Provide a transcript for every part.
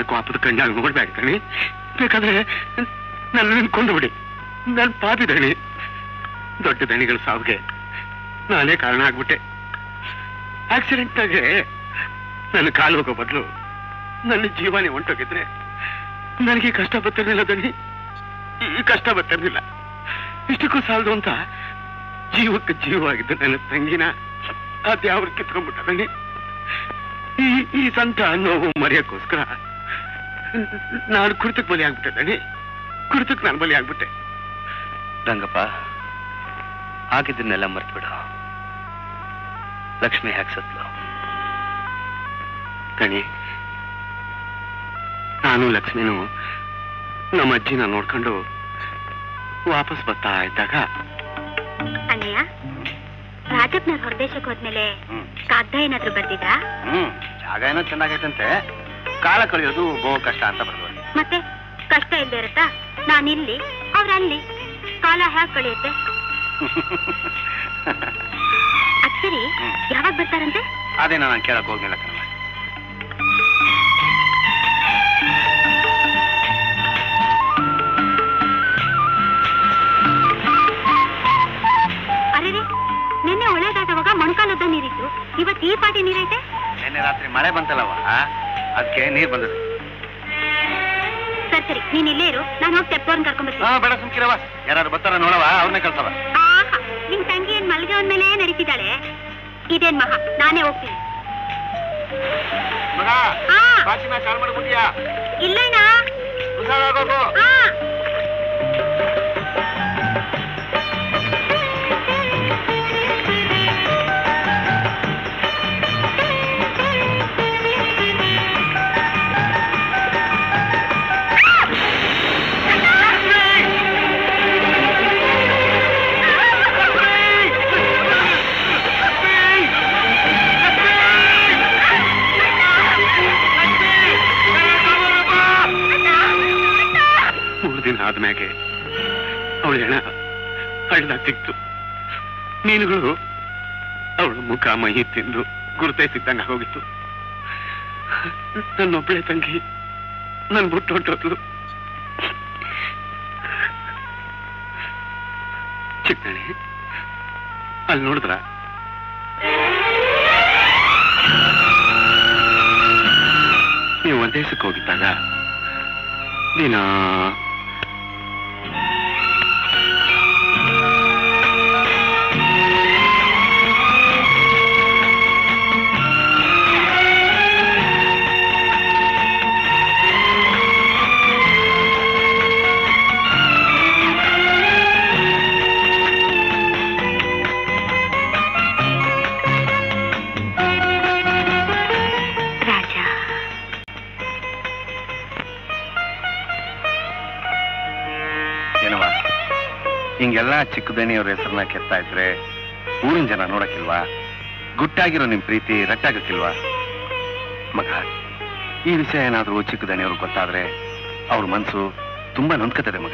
ನನ್ನ ಕೋಪದ ಕಣ್ಣಾಗಿ ನೋಡ್ಬೇಡ್ತಾನೆ. ಬೇಕಾದ್ರೆ ನನ್ನ ಕೊಂದು ಬಿಡಿ. ನನ್ನ ಪಾಪಿ ದಣಿ. ದೊಡ್ಡ ದಣಿಗಳ ಸಾವಿಗೆ ನಾನೇ ಕಾರಣ ಆಗ್ಬಿಟ್ಟೆ. ಆಕ್ಸಿಡೆಂಟ್ನಾಗೆ ನನ್ನ ಕಾಲು ಹೋಗೋ ಬದಲು ನನ್ನ ಜೀವನೇ ಹೊಂಟೋಗಿದ್ರೆ ನನಗೆ ಕಷ್ಟ ಬರ್ತಿರ್ಲಿಲ್ಲ ದಣಿ. ಈ ಕಷ್ಟ ಬರ್ತಿರ್ಲಿಲ್ಲ. ಇಷ್ಟಕ್ಕೂ ಸಾಲದು ಅಂತ ಜೀವಕ್ಕೆ ಜೀವವಾಗಿದ್ದು ನನ್ನ ತಂಗಿನ ಅದ್ಯಾವ್ರು ಕಿತ್ಕೊಂಡ್ಬಿಟ್ಟ ದಣಿ. ಈ ಸಂತ ನೋವು ಮರೆಯಕ್ಕೋಸ್ಕರ ನಾನು ಕುರಿತಕ್ಕೆ ಬಲಿ ಆಗ್ಬಿಟ್ಟೆ ದಣಿ. ಕುರಿತಕ್ಕೆ ನಾನು ಬಲಿ ಆಗ್ಬಿಟ್ಟೆ. ರಂಗಪ್ಪ, ಆಗಿದ್ದನ್ನೆಲ್ಲ ಮರ್ತು ಬಿಡು. ಲಕ್ಷ್ಮಿ ಹ್ಯಾಕ್ ಸತ್ಲು ದಣಿ. ನಾನು ಲಕ್ಷ್ಮಿನೂ ನಮ್ಮ ಅಜ್ಜಿನ ನೋಡ್ಕೊಂಡು ವಾಪಸ್ ಬರ್ತಾ ಇದ್ದಾಗ ಅಣ್ಣಯ್ಯ, ರಾಜಪ್ಪನವ್ರು ಹೊರದೇಶಕ್ಕೆ ಹೋದ್ಮೇಲೆ ಕಾಗ್ದ ಏನಾದ್ರು ಬರ್ತಿದ್ರಾ? ಜಾಗ ಏನೋ ಚೆನ್ನಾಗೈತಂತೆ, ಕಾಲ ಕಳೆಯೋದು ಬಹು ಕಷ್ಟ ಅಂತ ಬರ್ಬೋದು. ಮತ್ತೆ ಕಷ್ಟ ಇಲ್ಲದೆ ಇರುತ್ತಾ? ನಾನಿಲ್ಲಿ ಅವ್ರಲ್ಲಿ, ಕಾಲ ಹ್ಯಾಕ್ ಕಳೆಯುತ್ತೆ? ಅದ್ ಸರಿ, ಯಾವಾಗ ಬರ್ತಾರಂತೆ? ಅದೇ ನಾನು ಕೇಳಕ್ ಹೋಗ್ಲಿಲ್ಲ ಕಣವ. ಅರೆ, ನಿನ್ನೆ ಒಳ್ಳೆದಾಟವಾಗ ಮೊಣಕಾಲದ ನೀರಿತ್ತು, ಇವತ್ತು ಈ ಪಾಟಿ ನೀರೈತೆ. ನಿನ್ನೆ ರಾತ್ರಿ ಮಳೆ ಬಂತಲ್ಲವ, ಅದಕ್ಕೆ ನೀರ್ ಬಂದದೆ. ಸರಿ ಸರಿ, ನೀನ್ ಇಲ್ಲೇ ಇರು, ನಾನು ಹೋಗಿ ತೆಪ್ಪವ್ರನ್ನ ಕರ್ಕೊಂಡ್ಬರ್ತೀನಿ. ಬೇಡ ಸುಮ್ಕಿರವ, ಯಾರು ಬರ್ತಾರ ನೋಡವ, ಅವ್ರನ್ನೇ ಕಳ್ಸವ. ಆಹಾ, ನಿಮ್ ತಂಗಿ ಏನ್ ಮಲ್ಗೆ ಒಂದ್ಮೇಲೆ ನಡೀತಿದ್ದಾಳೆ. ಇದೇನ್ ಮಹಾ, ನಾನೇ ಹೋಗ್ತೀನಿ. ಇಲ್ಲಣ್ಣ. ಆದ್ಮ್ಯಾಗೆ ಅವಳ ಹೆಣ ಹಳ್ಳದಾಗ ಸಿಕ್ತು. ಮೀನುಗಳು ಅವಳ ಮುಖ ಮೈ ತಿಂದು ಗುರುತೈಸಿದ್ದಂಗ ಹೋಗಿತ್ತು. ನನ್ನೊಬ್ಬಳೆ ತಂಗಿ ನನ್ ಬಿಟ್ಟು ಹೊಟ್ಟೋದ್ಲು. ಚಿಕ್ಕಣಿ, ಅಲ್ಲಿ ನೋಡಿದ್ರ ನೀವು ಒಂದೇಸಕ್ಕೆ ಹೋಗಿದ್ದಾಗ ದಿನ ಹಿಂಗೆಲ್ಲ ಚಿಕ್ಕದಣಿಯವ್ರ ಹೆಸರನ್ನ ಕೆತ್ತಾ ಇದ್ರೆ ಊರಿನ ಜನ ನೋಡಕ್ಕಿಲ್ವಾ? ಗುಟ್ಟಾಗಿರೋ ನಿಮ್ ಪ್ರೀತಿ ರಟ್ಟಾಗಕ್ಕಿಲ್ವಾ? ಮಗ, ಈ ವಿಷಯ ಏನಾದ್ರೂ ಚಿಕ್ಕದಣಿಯವ್ರು ಗೊತ್ತಾದ್ರೆ ಅವ್ರ ಮನ್ಸು ತುಂಬಾ ನೊಂದ್ಕತ್ತದೆ ಮಗ.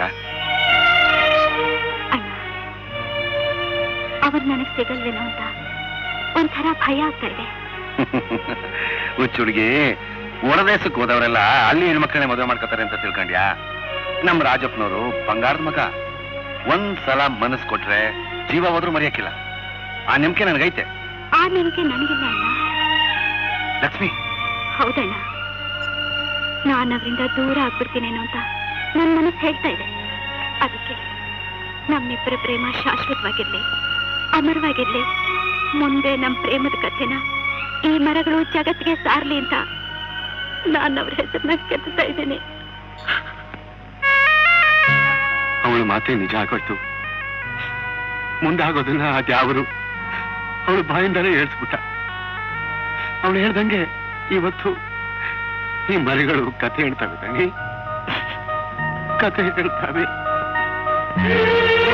ಅವ್ರು ನನಗ್ ಸಿಗಲ್ವೇನೋ ಅಂತ ಒಂಥರ ಭಯ ಆಗ್ತಾ ಇದೆ. ಹುಚ್ಚುಡ್ಗಿ, ಹೊರದೇಶಕ್ಕೆ ಹೋದವರೆಲ್ಲ ಅಲ್ಲಿ ಹೆಣ್ಮಕ್ಳನ್ನೇ ಮದುವೆ ಮಾಡ್ಕೊತಾರೆ ಅಂತ ತಿಳ್ಕೊಂಡ್ಯಾ? ನಮ್ ರಾಜಪ್ಪನವರು ಬಂಗಾರದ ಮಗ. ಒಂದ್ಸಲ ಮನಸ್ಸು ಕೊಟ್ರೆ ಜೀವ ಹೋದ್ರೂ ಮರೆಯಕ್ಕಿಲ್ಲ. ಆ ನಂಬಿಕೆ ನನಗೈತೆ. ಆ ನಂಬಿಕೆ ನನಗಿಲ್ಲ ಅಣ್ಣ. ಲಕ್ಷ್ಮಿ, ಹೌದಣ್ಣ, ನಾನು ಅವರಿಂದ ದೂರ ಆಗ್ಬಿಡ್ತೀನೇನೋ ಅಂತ ನನ್ನ ಮನಸ್ಸು ಹೇಳ್ತಾ ಇದೆ. ಅದಕ್ಕೆ ನಮ್ಮಿಬ್ಬರ ಪ್ರೇಮ ಶಾಶ್ವತವಾಗಿರ್ಲಿ, ಅಮರವಾಗಿರ್ಲಿ. ಮುಂದೆ ನಮ್ಮ ಪ್ರೇಮದ ಕಥೆನ ಈ ಮರಗಳು ಜಗತ್ತಿಗೆ ಸಾರ್ಲಿ ಅಂತ ನಾನು ಅವ್ರ ಹೆಸರನ್ನ ಕೆತ್ತಾ ಇದ್ದೀನಿ. ಅವಳು ಮಾತೇ ನಿಜ ಆಗೋಯ್ತು. ಮುಂದಾಗೋದನ್ನ ಅದ್ಯಾವರು ಅವಳು ಬಾಯಿಂದಾನೇ ಹೇಳ್ಸ್ಬಿಟ್ಟ. ಅವಳು ಹೇಳ್ದಂಗೆ ಇವತ್ತು ಈ ಮರಿಗಳು ಕಥೆ ಹೇಳ್ತಾವೆ, ಕಥೆ ಹೇಳ್ತಾವೆ.